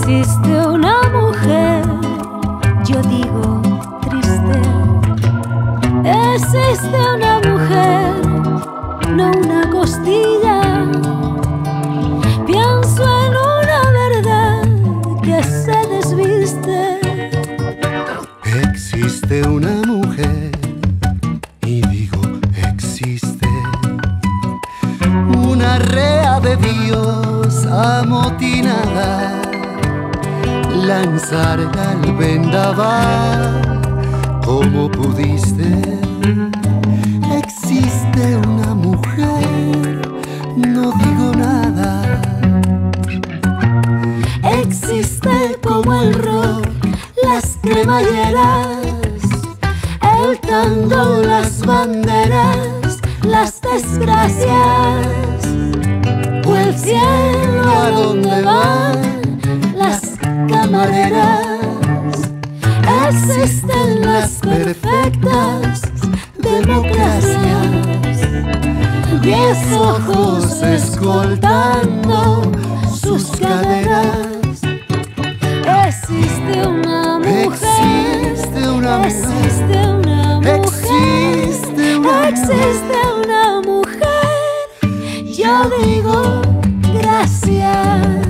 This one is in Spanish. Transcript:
Existe una mujer, yo digo triste. Existe una mujer, no una costilla. Pienso en una verdad que se desviste. Existe una mujer, y digo existe, una rea de Dios amotinada, lanzarla al vendaval como pudiste. Existe una mujer, no digo nada. Existe como el rock, las cremalleras, el tango, las banderas, las desgracias, o el cielo a donde van las camareras. Existen las perfectas democracias, 10 ojos escoltando sus caderas. Existe una mujer, Existe una mujer, existe una mujer, existe una existe una mujer. Yo digo gracias.